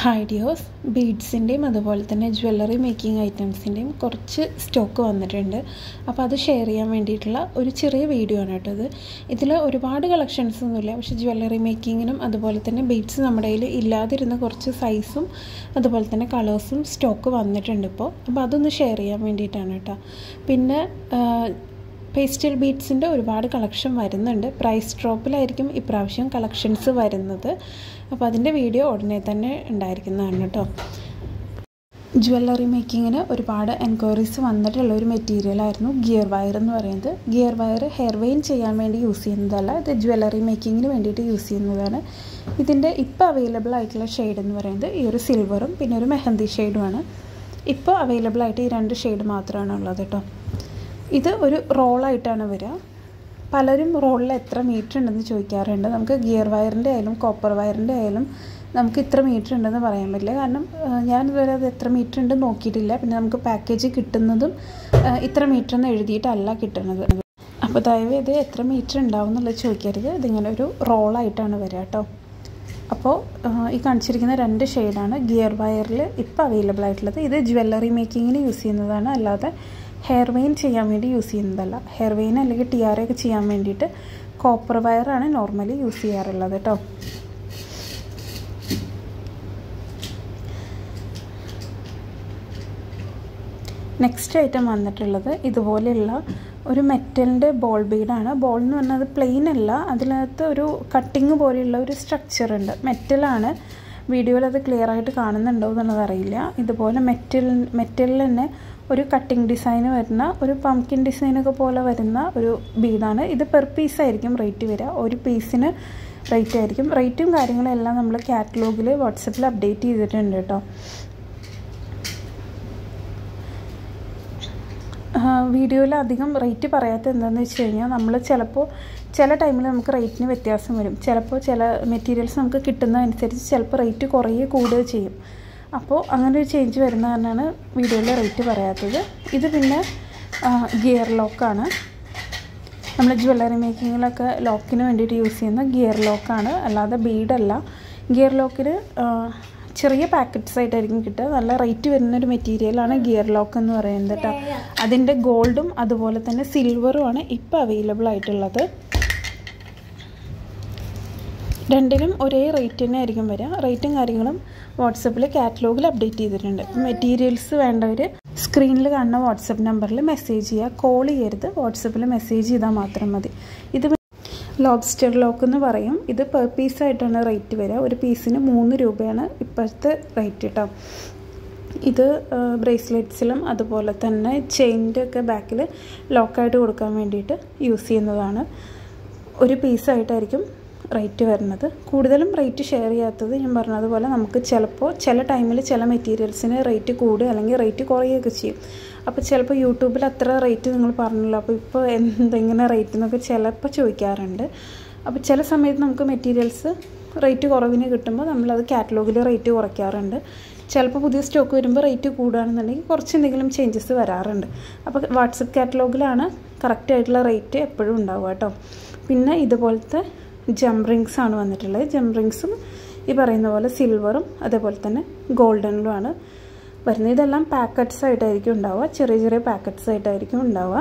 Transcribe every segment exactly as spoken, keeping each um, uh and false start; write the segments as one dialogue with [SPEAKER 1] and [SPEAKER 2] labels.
[SPEAKER 1] Hi dears, beads indeyum adupole thanne jewellery making items indeyum korchu stock vannittund. Appo adu share cheyan vendittulla oru cheriya video aanu ketto. Idu idile orupaadu collections onnu illa, പക്ഷേ jewellery making inum adupole thanne beads nammade kayil illadirunna korchu size um adupole thanne colors um stock vannittund ippo. Appo adonu share cheyan vendittana ട്ടോ. Pinne pastel beads inde orupaadu collection varunnuണ്ട്. Price drop ilirikkum ipravasham collections varunന്നത്. അപ്പോൾ അതിൻ്റെ video ഉടനെ തന്നെ ഉണ്ടായിരിക്കുന്നതാണ് കേട്ടോ. Jewellery മേക്കിങ്ങിന് ഒരുപാട് enquiries വന്നിട്ടുള്ള ഒരു മെറ്റീരിയലായിരുന്നു ഗിയർ വയർ എന്ന് പറയുന്നത്. ഗിയർ വയർ ഹെയർ വെയിൻ ചെയ്യാൻ വേണ്ടി യൂസ് ചെയ്യുന്നതല്ല, ഇത് ജ്വല്ലറി മേക്കിങ്ങിന് വേണ്ടിയിട്ട് യൂസ് ചെയ്യുന്നതാണ്. ഇതിൻ്റെ ഇപ്പോൾ അവൈലബിൾ ആയിട്ടുള്ള ഷെയ്ഡ് എന്ന് പറയുന്നത് ഈ ഒരു സിൽവറും പിന്നെ ഒരു മെഹന്തി ഷെയ്ഡുമാണ്. ഇപ്പോൾ അവൈലബിൾ ആയിട്ട് ഈ രണ്ട് ഷെയ്ഡ് മാത്രമാണ് ഉള്ളത് കേട്ടോ. ഇത് ഒരു റോളായിട്ടാണ് വരിക. പലരും റോളിൽ എത്ര മീറ്റർ ഉണ്ടെന്ന് ചോദിക്കാറുണ്ട്. നമുക്ക് ഗിയർ വയറിൻ്റെ ആയാലും കോപ്പർ വയറിൻ്റെ ആയാലും നമുക്ക് ഇത്ര മീറ്റർ ഉണ്ടെന്ന് പറയാൻ പറ്റില്ല. കാരണം ഞാനിതുവരെ അത് എത്ര മീറ്റർ ഉണ്ടെന്ന് നോക്കിയിട്ടില്ല. പിന്നെ നമുക്ക് പാക്കേജ് കിട്ടുന്നതും ഇത്ര മീറ്റർ എന്ന് എഴുതിയിട്ടല്ല കിട്ടുന്നത്. അപ്പോൾ ദയവ് ഇത് എത്ര മീറ്റർ ഉണ്ടാവും എന്നുള്ളത് ചോദിക്കരുത്. ഇതിങ്ങനെ ഒരു റോളായിട്ടാണ് വരിക കേട്ടോ. അപ്പോൾ ഈ കാണിച്ചിരിക്കുന്ന രണ്ട് ഷെയ്ഡാണ് ഗിയർ വയറിൽ ഇപ്പോൾ അവൈലബിൾ ആയിട്ടുള്ളത്. ഇത് ജ്വല്ലറി മേക്കിങ്ങിന് യൂസ് ചെയ്യുന്നതാണ്, അല്ലാതെ ഹെയർ വെയിൻ ചെയ്യാൻ വേണ്ടി യൂസ് ചെയ്യുന്നതല്ല. ഹെയർ വെയിൻ അല്ലെങ്കിൽ ടിയാറൊക്കെ ചെയ്യാൻ വേണ്ടിയിട്ട് കോപ്പർ വയറാണ് നോർമലി യൂസ് ചെയ്യാറുള്ളത് കേട്ടോ. നെക്സ്റ്റ് ഐറ്റം വന്നിട്ടുള്ളത് ഇതുപോലെയുള്ള ഒരു മെറ്റലിൻ്റെ ബോൾ ബീഡാണ്. ബോൾ എന്ന് പറഞ്ഞാൽ അത് പ്ലെയിൻ അല്ല, അതിനകത്ത് ഒരു കട്ടിങ് പോലെയുള്ള ഒരു സ്ട്രക്ചർ ഉണ്ട്. മെറ്റലാണ്. വീഡിയോയിൽ അത് ക്ലിയർ ആയിട്ട് കാണുന്നുണ്ടോ എന്നുള്ളത് അറിയില്ല. ഇതുപോലെ മെറ്റൽ മെറ്റലിൽ തന്നെ ഒരു കട്ടിങ് ഡിസൈൻ വരുന്ന ഒരു പംകിൻ ഡിസൈനൊക്കെ പോലെ വരുന്ന ഒരു ബീഡാണ്. ഇത് പെർ പീസായിരിക്കും റേറ്റ് വരിക. ഒരു പീസിന് റേറ്റ് ആയിരിക്കും. റേറ്റും കാര്യങ്ങളും എല്ലാം നമ്മൾ കാറ്റലോഗിൽ വാട്സപ്പിൽ അപ്ഡേറ്റ് ചെയ്തിട്ടുണ്ട് കേട്ടോ. വീഡിയോയിൽ അധികം റേറ്റ് പറയാത്ത എന്താണെന്ന് വെച്ച് കഴിഞ്ഞാൽ നമ്മൾ ചിലപ്പോൾ ചില ടൈമിൽ നമുക്ക് റേറ്റിന് വ്യത്യാസം വരും. ചിലപ്പോൾ ചില മെറ്റീരിയൽസ് നമുക്ക് കിട്ടുന്നതനുസരിച്ച് ചിലപ്പോൾ റേറ്റ് കുറയുകയോ കൂടുകയോ ചെയ്യും. അപ്പോൾ അങ്ങനെ ഒരു ചേഞ്ച് വരുന്ന കാരണമാണ് വീഡിയോയിൽ റേറ്റ് പറയാത്തത്. ഇത് പിന്നെ ഗിയർ ലോക്കാണ്. നമ്മൾ ജ്വല്ലറി മേക്കിങ്ങിലൊക്കെ ലോക്കിന് വേണ്ടിയിട്ട് യൂസ് ചെയ്യുന്ന ഗിയർ ലോക്കാണ്, അല്ലാതെ ബീഡല്ല. ഗിയർ ലോക്കിന് ചെറിയ പാക്കറ്റ്സ് ആയിട്ടായിരിക്കും കിട്ടുക. നല്ല റേറ്റ് വരുന്നൊരു മെറ്റീരിയലാണ് ഗിയർ ലോക്ക് എന്ന് പറയുന്നത് കേട്ടോ. അതിൻ്റെ ഗോൾഡും അതുപോലെ തന്നെ സിൽവറുമാണ് ഇപ്പോൾ അവൈലബിൾ ആയിട്ടുള്ളത്. രണ്ടിനും ഒരേ റേറ്റ് തന്നെ ആയിരിക്കും വരിക. റേറ്റും കാര്യങ്ങളും വാട്സപ്പിൽ കാറ്റലോഗിൽ അപ്ഡേറ്റ് ചെയ്തിട്ടുണ്ട്. മെറ്റീരിയൽസ് വേണ്ടവർ സ്ക്രീനിൽ കാണുന്ന വാട്സപ്പ് നമ്പറിൽ മെസ്സേജ് ചെയ്യുക. കോൾ ചെയ്യരുത്, വാട്സപ്പിൽ മെസ്സേജ് ചെയ്താൽ മാത്രം മതി. ഇത് ലോബ്സ്റ്റർ ലോക്ക് എന്ന് പറയും. ഇത് പെർ പീസായിട്ടാണ് റേറ്റ് വരിക. ഒരു പീസിന് മൂന്ന് രൂപയാണ് ഇപ്പോഴത്തെ റേറ്റ് കേട്ടോ. ഇത് ബ്രേസ്ലെറ്റ്സിലും അതുപോലെ തന്നെ ചെയിൻ്റെ ഒക്കെ ബാക്കിൽ ലോക്കായിട്ട് കൊടുക്കാൻ വേണ്ടിയിട്ട് യൂസ് ചെയ്യുന്നതാണ്. ഒരു പീസായിട്ടായിരിക്കും റേറ്റ് വരുന്നത്. കൂടുതലും റേറ്റ് ഷെയർ ചെയ്യാത്തത് ഞാൻ പറഞ്ഞതുപോലെ നമുക്ക് ചിലപ്പോൾ ചില ടൈമിൽ ചില മെറ്റീരിയൽസിന് റേറ്റ് കൂടുക അല്ലെങ്കിൽ റേറ്റ് കുറയുകയൊക്കെ ചെയ്യും. അപ്പോൾ ചിലപ്പോൾ യൂട്യൂബിൽ അത്ര റേറ്റ് നിങ്ങൾ പറഞ്ഞല്ലോ, അപ്പോൾ ഇപ്പോൾ എന്തെങ്ങനെ റേറ്റ് എന്നൊക്കെ ചിലപ്പോൾ ചോദിക്കാറുണ്ട്. അപ്പോൾ ചില സമയത്ത് നമുക്ക് മെറ്റീരിയൽസ് റേറ്റ് കുറവിന് കിട്ടുമ്പോൾ നമ്മളത് കാറ്റലോഗിൽ റേറ്റ് കുറയ്ക്കാറുണ്ട്. ചിലപ്പോൾ പുതിയ സ്റ്റോക്ക് വരുമ്പോൾ റേറ്റ് കൂടുകയാണെന്നുണ്ടെങ്കിൽ കുറച്ച് എന്തെങ്കിലും ചേഞ്ചസ് വരാറുണ്ട്. അപ്പോൾ വാട്സപ്പ് കാറ്റലോഗിലാണ് കറക്റ്റായിട്ടുള്ള റേറ്റ് എപ്പോഴും ഉണ്ടാവുക കേട്ടോ. പിന്നെ ഇതുപോലത്തെ ജം റിങ്സ് ആണ് വന്നിട്ടുള്ളത്. ജം റിങ്സും ഈ പറയുന്ന പോലെ സിൽവറും അതേപോലെ തന്നെ ഗോൾഡനിലുമാണ് വരുന്നത്. ഇതെല്ലാം പാക്കറ്റ്സ് ആയിട്ടായിരിക്കും ഉണ്ടാവുക, ചെറിയ ചെറിയ പാക്കറ്റ്സ് ആയിട്ടായിരിക്കും ഉണ്ടാവുക.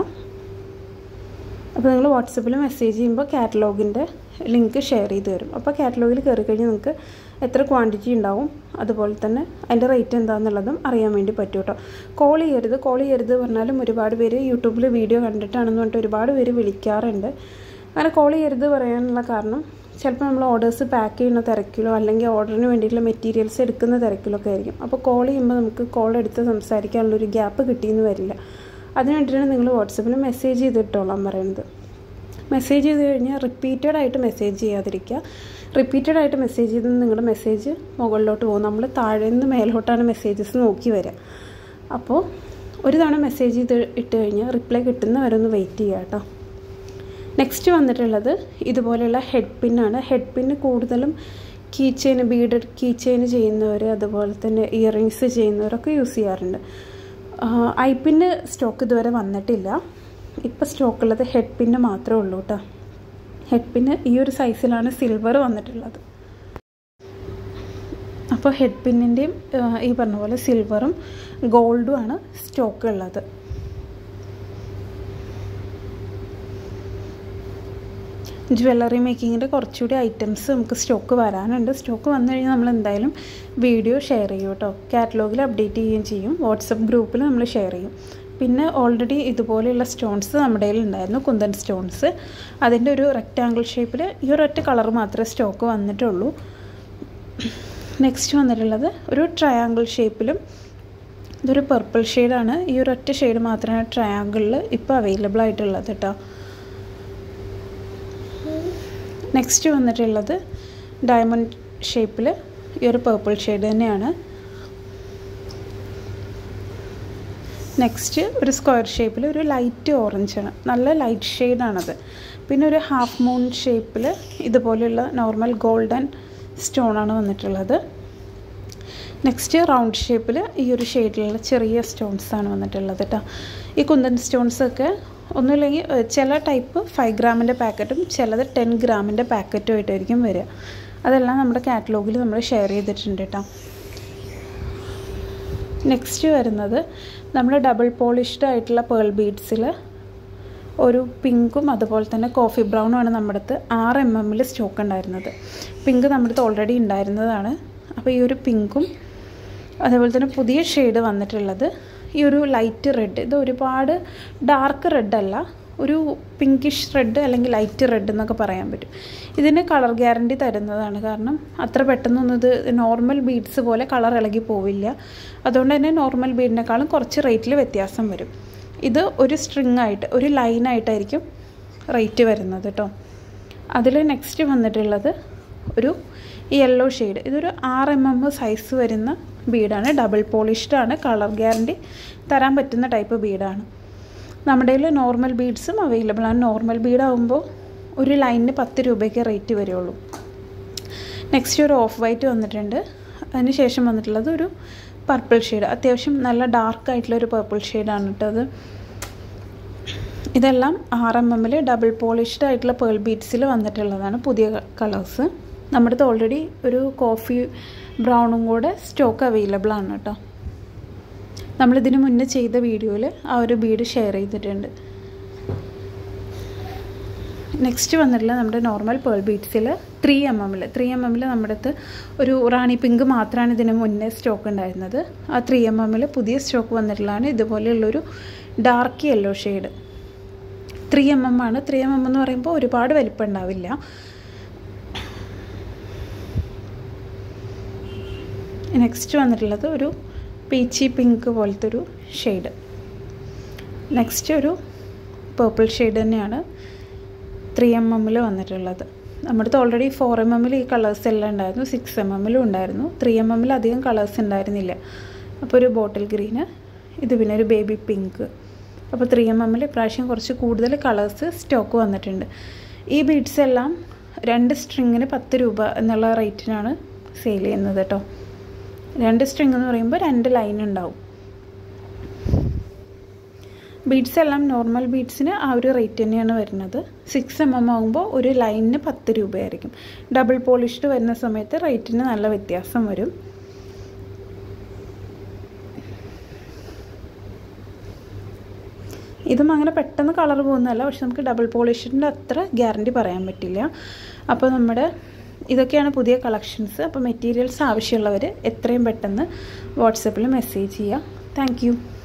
[SPEAKER 1] അപ്പോൾ നിങ്ങൾ വാട്സപ്പിൽ മെസ്സേജ് ചെയ്യുമ്പോൾ കാറ്റലോഗിൻ്റെ ലിങ്ക് ഷെയർ ചെയ്ത് തരും. അപ്പോൾ കാറ്റലോഗിൽ കയറി കഴിഞ്ഞാൽ നിങ്ങൾക്ക് എത്ര ക്വാണ്ടിറ്റി ഉണ്ടാവും, അതുപോലെ തന്നെ അതിൻ്റെ റേറ്റ് എന്താണെന്നുള്ളതും അറിയാൻ വേണ്ടി പറ്റും കേട്ടോ. കോൾ ചെയ്യരുത്. കോൾ ചെയ്യരുത് പറഞ്ഞാലും ഒരുപാട് പേര് യൂട്യൂബിൽ വീഡിയോ കണ്ടിട്ടാണെന്ന് പറഞ്ഞിട്ട് ഒരുപാട് പേര് വിളിക്കാറുണ്ട്. അങ്ങനെ കോൾ ചെയ്യരുത് പറയാനുള്ള കാരണം ചിലപ്പോൾ നമ്മൾ ഓർഡേഴ്സ് പാക്ക് ചെയ്യുന്ന തിരക്കിലോ അല്ലെങ്കിൽ ഓർഡറിന് വേണ്ടിയിട്ടുള്ള മെറ്റീരിയൽസ് എടുക്കുന്ന തിരക്കിലൊക്കെ ആയിരിക്കും. അപ്പോൾ കോൾ ചെയ്യുമ്പോൾ നമുക്ക് കോൾ എടുത്ത് സംസാരിക്കാനുള്ളൊരു ഗ്യാപ്പ് കിട്ടിയെന്ന് വരില്ല. അതിന് വേണ്ടിയിട്ടാണ് നിങ്ങൾ വാട്സപ്പിൽ മെസ്സേജ് ചെയ്തിട്ടോളാൻ പറയുന്നത്. മെസ്സേജ് ചെയ്ത് കഴിഞ്ഞാൽ റിപ്പീറ്റഡ് ആയിട്ട് മെസ്സേജ് ചെയ്യാതിരിക്കുക. റിപ്പീറ്റഡ് ആയിട്ട് മെസ്സേജ് ചെയ്ത് നിങ്ങളുടെ മെസ്സേജ് മുകളിലോട്ട് പോകും. നമ്മൾ താഴെ നിന്ന് മേലോട്ടാണ് മെസ്സേജസ് നോക്കി വരിക. അപ്പോൾ ഒരു തവണ മെസ്സേജ് ചെയ്ത് ഇട്ട് കഴിഞ്ഞാൽ റിപ്ലൈ കിട്ടുന്നവരെ ഒന്ന് വെയിറ്റ് ചെയ്യുക കേട്ടോ. നെക്സ്റ്റ് വന്നിട്ടുള്ളത് ഇതുപോലെയുള്ള ഹെഡ് പിന്നാണ്. ഹെഡ് പിന്ന് കൂടുതലും key chain, beaded key chain ചെയ്യുന്നവർ അതുപോലെ തന്നെ ഇയർ റിങ്സ് ചെയ്യുന്നവരൊക്കെ യൂസ് ചെയ്യാറുണ്ട്. ഐ പിന്ന് സ്റ്റോക്ക് ഇതുവരെ വന്നിട്ടില്ല. ഇപ്പോൾ സ്റ്റോക്കുള്ളത് ഹെഡ് പിന്ന് മാത്രമേ ഉള്ളൂ കേട്ടോ. ഹെഡ് പിന്ന് ഈ ഒരു സൈസിലാണ് സിൽവർ വന്നിട്ടുള്ളത്. അപ്പോൾ ഹെഡ് പിന്നിൻ്റെയും ഈ പറഞ്ഞ പോലെ സിൽവറും ഗോൾഡും ആണ് സ്റ്റോക്ക് ഉള്ളത്. ജ്വല്ലറി മേക്കിങ്ങിൻ്റെ കുറച്ചുകൂടി ഐറ്റംസ് നമുക്ക് സ്റ്റോക്ക് വരാനുണ്ട്. സ്റ്റോക്ക് വന്നു കഴിഞ്ഞാൽ നമ്മൾ എന്തായാലും വീഡിയോ ഷെയർ ചെയ്യും കേട്ടോ. കാറ്റലോഗിൽ അപ്ഡേറ്റ് ചെയ്യുകയും ചെയ്യും. വാട്സപ്പ് ഗ്രൂപ്പിൽ നമ്മൾ ഷെയർ ചെയ്യും. പിന്നെ ഓൾറെഡി ഇതുപോലെയുള്ള സ്റ്റോൺസ് നമ്മുടെ കയ്യിൽ ഉണ്ടായിരുന്നു, കുന്തൻ സ്റ്റോൺസ്. അതിൻ്റെ ഒരു റെക്റ്റാങ്കിൾ ഷേപ്പിൽ ഈ ഒരൊറ്റ കളർ മാത്രമേ സ്റ്റോക്ക് വന്നിട്ടുള്ളൂ. നെക്സ്റ്റ് വന്നിട്ടുള്ളത് ഒരു ട്രയാങ്കിൾ ഷേപ്പിലും ഇതൊരു പർപ്പിൾ ഷെയ്ഡാണ്. ഈ ഒരൊറ്റ ഷെയ്ഡ് മാത്രമാണ് ട്രയാങ്കിളിൽ ഇപ്പോൾ അവൈലബിൾ ആയിട്ടുള്ളത് കേട്ടോ. നെക്സ്റ്റ് വന്നിട്ടുള്ളത് ഡയമണ്ട് ഷേപ്പിൽ ഈ ഒരു പർപ്പിൾ ഷെയ്ഡ് തന്നെയാണ്. നെക്സ്റ്റ് ഒരു സ്ക്വയർ ഷേപ്പിൽ ഒരു ലൈറ്റ് ഓറഞ്ചാണ്, നല്ല ലൈറ്റ് ഷെയ്ഡാണത്. പിന്നെ ഒരു ഹാഫ് മൂൺ ഷേപ്പിൽ ഇതുപോലെയുള്ള നോർമൽ ഗോൾഡൻ സ്റ്റോണാണ് വന്നിട്ടുള്ളത്. നെക്സ്റ്റ് റൗണ്ട് ഷേപ്പിൽ ഈ ഒരു ഷെയ്ഡിലുള്ള ചെറിയ സ്റ്റോൺസാണ് വന്നിട്ടുള്ളത് കേട്ടോ. ഈ കുന്തൻ സ്റ്റോൺസൊക്കെ ഒന്നുമില്ലെങ്കിൽ ചില ടൈപ്പ് ഫൈവ് ഗ്രാമിൻ്റെ പാക്കറ്റും ചിലത് ടെൻ ഗ്രാമിൻ്റെ പാക്കറ്റും ആയിട്ടായിരിക്കും വരിക. അതെല്ലാം നമ്മുടെ കാറ്റലോഗിൽ നമ്മൾ ഷെയർ ചെയ്തിട്ടുണ്ട് കേട്ടോ. നെക്സ്റ്റ് വരുന്നത് നമ്മൾ ഡബിൾ പോളിഷ്ഡ് ആയിട്ടുള്ള പേൾ ബീഡ്സിൽ ഒരു പിങ്കും അതുപോലെ തന്നെ കോഫി ബ്രൗണും ആണ് നമ്മുടെ അടുത്ത് ആറ് എം എമ്മിൽ സ്റ്റോക്ക് ഉണ്ടായിരുന്നത്. പിങ്ക് നമ്മുടെ അടുത്ത് ഓൾറെഡി ഉണ്ടായിരുന്നതാണ്. അപ്പോൾ ഈ ഒരു പിങ്കും അതേപോലെ തന്നെ പുതിയ ഷെയ്ഡ് വന്നിട്ടുള്ളത് ഈ ഒരു ലൈറ്റ് റെഡ്. ഇത് ഒരുപാട് ഡാർക്ക് റെഡ് അല്ല, ഒരു പിങ്കിഷ് റെഡ് അല്ലെങ്കിൽ ലൈറ്റ് റെഡ് എന്നൊക്കെ പറയാൻ പറ്റും. ഇതിന് കളർ ഗ്യാരണ്ടി തരുന്നതാണ്. കാരണം അത്ര പെട്ടെന്നൊന്നും ഇത് നോർമൽ ബീഡ്സ് പോലെ കളർ ഇളകി പോവില്ല. അതുകൊണ്ട് തന്നെ നോർമൽ ബീഡിനേക്കാളും കുറച്ച് റേറ്റിൽ വ്യത്യാസം വരും. ഇത് ഒരു സ്ട്രിങ് ആയിട്ട് ഒരു ലൈനായിട്ടായിരിക്കും റേറ്റ് വരുന്നത് കേട്ടോ. അതിൽ നെക്സ്റ്റ് വന്നിട്ടുള്ളത് ഒരു യെല്ലോ ഷെയ്ഡ്. ഇതൊരു ആറ് എം എം സൈസ് വരുന്ന ബീഡാണ്. ഡബിൾ പോളിഷ്ഡ് ആണ്. കളർ ഗ്യാരണ്ടി തരാൻ പറ്റുന്ന ടൈപ്പ് ബീഡാണ്. നമ്മുടെ കയ്യിൽ നോർമൽ ബീഡ്സും അവൈലബിൾ ആണ്. നോർമൽ ബീഡാകുമ്പോൾ ഒരു ലൈനിന് പത്ത് രൂപയ്ക്ക് റേറ്റ് വരുള്ളൂ. നെക്സ്റ്റ് ഒരു ഓഫ് വൈറ്റ് വന്നിട്ടുണ്ട്. അതിന് ശേഷം വന്നിട്ടുള്ളത് ഒരു പർപ്പിൾ ഷെയ്ഡ്, അത്യാവശ്യം നല്ല ഡാർക്ക് ആയിട്ടുള്ളൊരു പർപ്പിൾ ഷെയ്ഡാണ് കേട്ടത്. ഇതെല്ലാം ആർ എം എമ്മിൽ ഡബിൾ പോളിഷ്ഡ് ആയിട്ടുള്ള പേൾ ബീഡ്സിൽ വന്നിട്ടുള്ളതാണ് പുതിയ കളേഴ്സ്. നമ്മുടെ അടുത്ത് ഓൾറെഡി ഒരു കോഫി ബ്രൗണും കൂടെ സ്റ്റോക്ക് അവൈലബിൾ ആണ് കേട്ടോ. നമ്മളിതിന് മുന്നേ ചെയ്ത വീഡിയോയിൽ ആ ഒരു ബീഡ് ഷെയർ ചെയ്തിട്ടുണ്ട്. നെക്സ്റ്റ് വന്നിട്ടുള്ള നമ്മുടെ നോർമൽ പേൾ ബീഡ്സിൽ ത്രീ എം എമ്മിൽ ത്രീ എം എമ്മിൽ നമ്മുടെ അടുത്ത് ഒരു റാണി പിങ്ക് മാത്രമാണ് ഇതിന് മുന്നേ സ്റ്റോക്ക് ഉണ്ടായിരുന്നത്. ആ ത്രീ എം എമ്മിൽ പുതിയ സ്റ്റോക്ക് വന്നിട്ടുള്ളതാണ് ഇതുപോലെയുള്ളൊരു dark yellow shade. Three M M ആണ്. ത്രീ എം എം എന്ന് പറയുമ്പോൾ ഒരുപാട് വലിപ്പം ഉണ്ടാവില്ല. നെക്സ്റ്റ് വന്നിട്ടുള്ളത് ഒരു പീച്ചി പിങ്ക് പോലത്തെ ഒരു ഷെയ്ഡ്. നെക്സ്റ്റ് ഒരു പേർപ്പിൾ ഷെയ്ഡ് തന്നെയാണ് ത്രീ എം എമ്മിൽ വന്നിട്ടുള്ളത്. നമ്മുടെ അടുത്ത് ഓൾറെഡി ഫോർ എം എമ്മിൽ ഈ കളേഴ്സ് എല്ലാം ഉണ്ടായിരുന്നു, സിക്സ് എം എമ്മിലും ഉണ്ടായിരുന്നു. ത്രീ എം എമ്മിൽ അധികം കളേഴ്സ് ഉണ്ടായിരുന്നില്ല. അപ്പോൾ ഒരു ബോട്ടിൽ ഗ്രീന്, ഇത് പിന്നെ ഒരു ബേബി പിങ്ക്. അപ്പോൾ ത്രീ എം എമ്മിൽ ഇപ്രാവശ്യം കുറച്ച് കൂടുതൽ കളേഴ്സ് സ്റ്റോക്ക് വന്നിട്ടുണ്ട്. ഈ ബീഡ്സ് എല്ലാം രണ്ട് സ്ട്രിങ്ങിന് പത്ത് രൂപ എന്നുള്ള റേറ്റിനാണ് സെയിൽ ചെയ്യുന്നത് കേട്ടോ. രണ്ട് സ്ട്രിങ് എന്ന് പറയുമ്പോൾ രണ്ട് ലൈൻ ഉണ്ടാവും. ബീഡ്സ് എല്ലാം നോർമൽ ബീഡ്സിന് ആ ഒരു റേറ്റ് തന്നെയാണ് വരുന്നത്. സിക്സ് എം എം ആകുമ്പോൾ ഒരു ലൈനിന് പത്ത് രൂപയായിരിക്കും. ഡബിൾ പോളിഷ്ഡ് വരുന്ന സമയത്ത് റേറ്റിന് നല്ല വ്യത്യാസം വരും. ഇതും അങ്ങനെ പെട്ടെന്ന് കളർ പോകുന്നതല്ല, പക്ഷെ നമുക്ക് ഡബിൾ പോളിഷിൻ്റെ അത്ര ഗ്യാരണ്ടി പറയാൻ പറ്റില്ല. അപ്പോൾ നമ്മുടെ ഇതൊക്കെയാണ് പുതിയ കളക്ഷൻസ്. അപ്പോൾ മെറ്റീരിയൽസ് ആവശ്യമുള്ളവർ എത്രയും പെട്ടെന്ന് വാട്സപ്പിൽ മെസ്സേജ് ചെയ്യുക. Thank U.